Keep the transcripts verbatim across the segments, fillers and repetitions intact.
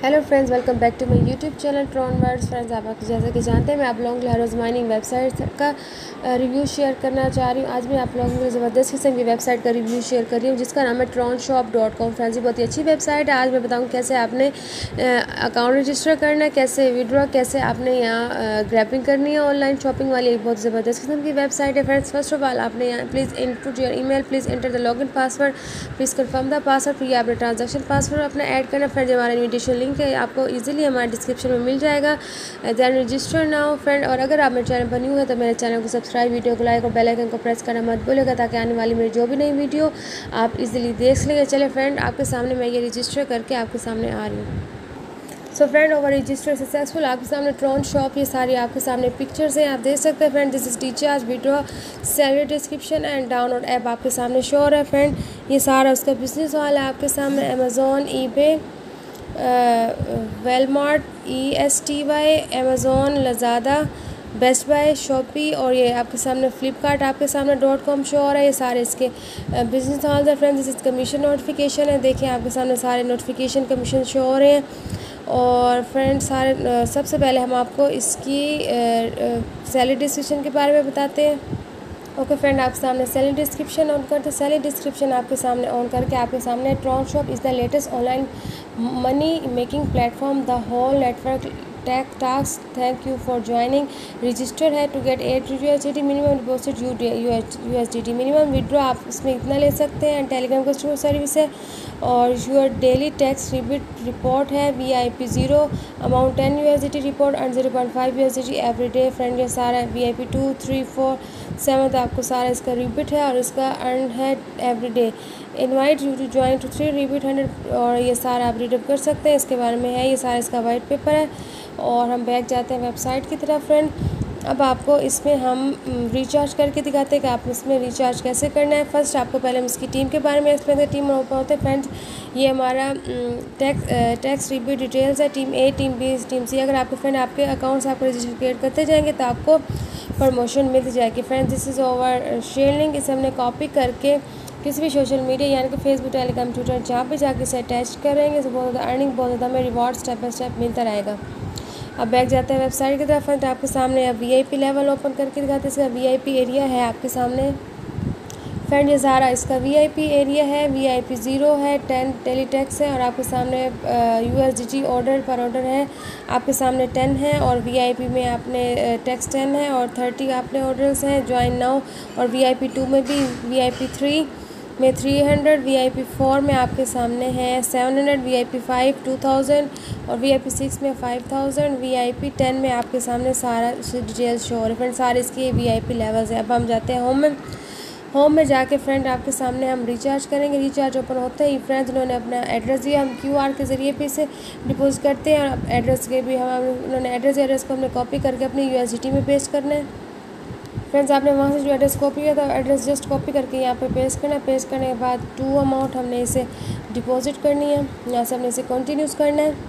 Hello friends, welcome back to my YouTube channel Tron words. Friends, आप जैसा कि जानते हैं मैं आप लोगों के लिए हर रोज़ माइनिंग वेबसाइट का रिव्यू शेयर करना चाह रही हूँ। आज मैं आप लोगों के लिए ज़बरदस्त किस्म की वेबसाइट का रिव्यू शेयर कर रही हूँ जिसका नाम है Tron shop dot com. Friends, ये बहुत ही अच्छी वेबसाइट है। आज मैं बताऊँ कैसे आपने अकाउंट रजिस्टर करना है, कैसे विड्रॉ, कैसे आपने यहाँ ग्रैपिंग करनी है ऑनलाइन शॉपिंग वाली। एक बहुत ज़बरदस्त किस्म की वेबसाइट है। फ्रेंड्स, फर्स्ट ऑफ ऑल आपने यहाँ please input your email, please enter the login password, please confirm the password. फिर आपने ट्रांजेक्शन पासवर्ड अपना ऐड करना। फ्रेंड्स, हमारा इन्विटेशन लिंक है, आपको इजीली हमारे डिस्क्रिप्शन में मिल जाएगा। Then register now friend. और अगर आप मेरे चैनल पर न्यू है तो मेरे चैनल को सब्सक्राइब, वीडियो को लाइक और बेल आइकन को प्रेस करना मत भूलिएगा ताकि आने वाली मेरी जो भी नई वीडियो आप इजीली देख लेंगे। चले फ्रेंड, आपके सामने मैं ये रजिस्टर करके आपके सामने आ रही हूँ। So friend, over register successful. आपके सामने ट्रॉन शॉप, ये सारी आपके सामने पिक्चर्स हैं, आप देख सकते हैं friend. This is teachers withdraw salary description and download app आपके सामने शो हो रहा है फ्रेंड। ये सारा उसका बिजनेस वाला है आपके सामने। Amazon, eBay, Walmart, E S T Y, Amazon, Lazada, best buy, Shopee और ये आपके सामने फ्लिपकार्ट आपके सामने डॉट कॉम शो हो रहा है। ये सारे इसके बिजनेस हॉल्स है friends. This is commission notification है, देखिए आपके सामने सारे नोटिफिकेशन कमीशन शो हो रहे हैं। और फ्रेंड सारे सबसे पहले हम आपको इसकी सैलरी डिस्क्रिप्शन के बारे में बताते हैं। ओके फ्रेंड, आप सामने सैलरी डिस्क्रिप्शन ऑन करते हैं। सैलरी डिस्क्रिप्शन आपके सामने ऑन करके आपके सामने Tron shop is the latest online money making platform the whole network take task thank you for joining. Register है to get eight U S D T minimum deposit U U S D T minimum withdraw आप इसमें इतना ले सकते हैं। Telegram customer service है और your daily tax rebate report है। V I P zero amount ten U S D T report and zero point five U S D T every day. Friend, ये सारा V I P two three four seven आपको सारा इसका rebate है और इसका earn है every day. Invite you to join two three rebate hundred और ये सारा आप रीडअप कर सकते हैं, इसके बारे में है। ये सारा इसका वाइट पेपर है। और हम बैक जाते हैं वेबसाइट की तरफ फ्रेंड। अब आपको इसमें हम रिचार्ज करके दिखाते हैं कि आप इसमें रिचार्ज कैसे करना है। फर्स्ट आपको पहले हम इसकी टीम के बारे में एक्सप्लेन करें। टीम ओपन होते हैं फ्रेंड्स, ये हमारा टैक्स टैक्स रिबीट डिटेल्स है, team A, team B, team C. अगर आपके फ्रेंड आपके अकाउंट से आपको रजिस्टर क्रिएट करते जाएंगे तो आपको प्रमोशन मिल जाएगी friends. This is over share link, इसे हमने कॉपी करके किसी भी सोशल मीडिया यानी कि फेसबुक, टेलीग्राम, ट्विटर जहाँ पे जाके इसे अटैच करेंगे तो बहुत ज़्यादा अर्निंग, बहुत ज़्यादा हमें रिवॉर्ड स्टेप बाय स्टेप मिलता रहेगा। अब बैक जाते हैं वेबसाइट की तरफ फ्रेंड। आपके सामने अब V I P level open करके दिखाते हैं। इसका वी आई पी एरिया है आपके सामने फ्रेंड। ये सारा इसका वी आई पी एरिया है। वी आई पी ज़ीरो है, टेन टेली टैक्स है और आपके सामने U S D T order पर ऑर्डर है आपके सामने टेन है। और वी आई पी में आपने टैक्स टेन है और थर्टी आपने ऑर्डर्स हैं। Join now. और वी आई पी टू में भी, वी आई पी थ्री में three hundred, V I P four में आपके सामने है seven hundred, V I P five two thousand और वी आई पी सिक्स में five thousand, V I P ten में आपके सामने सारा डिटेल्स शो हो रहे हैं फ्रेंड। सारे इसके वी आई पी लेवल्स हैं। अब हम जाते हैं होम में। होम में जाके फ्रेंड आपके सामने हम रिचार्ज करेंगे। रिचार्ज ओपन होते ही फ्रेंड्स उन्होंने अपना एड्रेस दिया, हम क्यू आर के ज़रिए पे इसे डिपॉजिट करते हैं। और एड्रेस के भी हम उन्होंने एड्रेस एड्रेस को हमने कॉपी करके अपने यू एस डी टी में पेस्ट करना है फ्रेंड्स। आपने वहाँ से जो एड्रेस कॉपी किया था एड्रेस जस्ट कॉपी करके यहाँ पे पेस्ट करना है। पेस्ट करने के बाद टू अमाउंट हमने इसे डिपॉजिट करनी है। यहाँ से हमने इसे कंटिन्यूस करना है।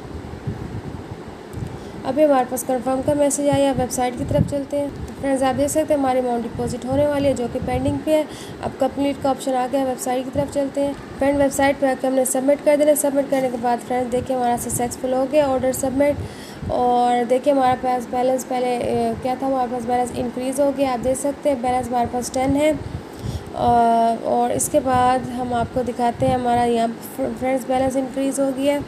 अभी हमारे पास कंफर्म का मैसेज आया। वेबसाइट की तरफ चलते हैं फ्रेंड्स। आप देख सकते हैं हमारी अमाउंट डिपॉजिट होने वाली है जो कि पेंडिंग पे है। अब कंप्लीट का ऑप्शन आ गया है। वेबसाइट की तरफ चलते हैं फ्रेंड। वेबसाइट पे आकर हमने सबमिट कर देना। सबमिट करने के बाद फ्रेंड्स देखिए हमारा सक्सेसफुल हो गया ऑर्डर सबमिट। और देखिए हमारे पास बैलेंस पहले ए, क्या था, हमारे पास बैलेंस इंक्रीज़ हो गया। आप देख सकते हैं बैलेंस हमारे पास टेन है। और इसके बाद हम आपको दिखाते हैं हमारा यहाँ फ्रेंड्स बैलेंस इंक्रीज़ हो गया।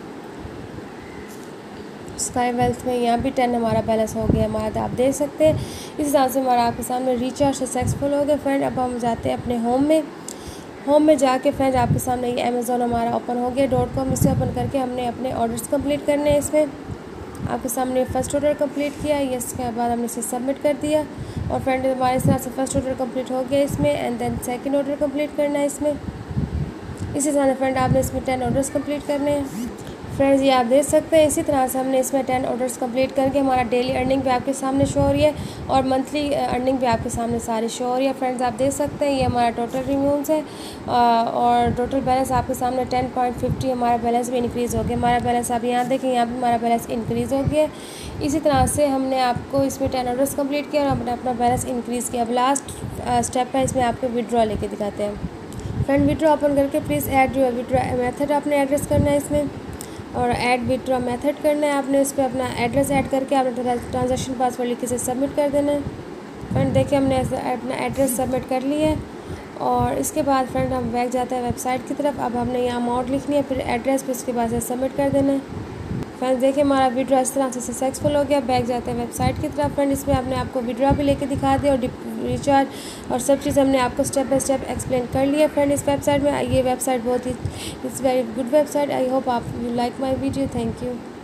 स्काई वेल्थ में यहाँ भी टेन हमारा बैलेंस हो गया हमारा, तो आप देख सकते हैं इस हिसाब से हमारा आपके सामने रिचार्ज सक्सेसफुल हो गया फ्रेंड। अब हम जाते हैं अपने होम में। होम में जाके फ्रेंड आपके सामने ये अमेज़ॉन हमारा ओपन हो गया डॉट कॉम। इसे ओपन करके हमने अपने ऑर्डर्स कंप्लीट करने हैं। इसमें आपके सामने फर्स्ट ऑर्डर कंप्लीट किया, ये इसके बाद हमने इसे सबमिट कर दिया। और फ्रेंड हमारे साथ से फर्स्ट ऑर्डर कंप्लीट हो गया इसमें। And then second order complete करना है इसमें। इसी तरह फ्रेंड आपने इसमें टेन ऑर्डर्स कंप्लीट करने हैं फ्रेंड्स। ये आप देख सकते हैं इसी तरह से हमने इसमें टेन ऑर्डर्स कंप्लीट करके हमारा डेली अर्निंग भी आपके सामने शो हो रही है और मंथली अर्निंग भी आपके सामने सारी शो हो रही है फ्रेंड्स। आप देख सकते हैं ये हमारा टोटल रिव्यूज़ है और टोटल बैलेंस आपके सामने टेन पॉइंट फिफ्टी हमारा बैलेंस भी इंक्रीज़ हो गया। हमारा बैलेंस आप यहाँ देखें, यहाँ भी हमारा बैलेंस इंक्रीज़ हो गया। इसी तरह से हमने आपको इसमें टेन ऑर्डर्स कंप्लीट किया और हमने अपना बैलेंस इंक्रीज़ किया। अब लास्ट स्टेप है इसमें आपको विड्रॉ लेके दिखाते हैं फ्रेंड। विड्रॉ ओपन करके प्लीज़ ऐड जो विड्रॉ मेथड आपने एड्रेस करना है इसमें। और ऐड विड्रॉ मेथड करना है आपने। इस पर अपना एड्रेस ऐड करके आपने ट्रांजैक्शन पासवर्ड लिख के से सबमिट कर देना है। फ्रेंड देखिए हमने अपना एड्रेस सबमिट कर लिया है और इसके बाद फ्रेंड हम बैक जाते हैं वेबसाइट की तरफ। अब हमने यहाँ अमाउंट लिखनी है, फिर एड्रेस, फिर उसके बाद से सबमिट कर देना है। फ्रेंड्स देखिए हमारा विड्रॉ इस तरह से सक्सेसफुल हो गया। बैक जाते हैं वेबसाइट की तरफ। फ्रेंड इसमें हमने आपको विड्रॉ भी लेके दिखा दिया और रिचार्ज और सब चीज़ हमने आपको स्टेप बाय स्टेप एक्सप्लेन कर लिया। फ्रेंड इस वेबसाइट में, ये वेबसाइट बहुत ही it's very good website. I hope आप you like my video. Thank you.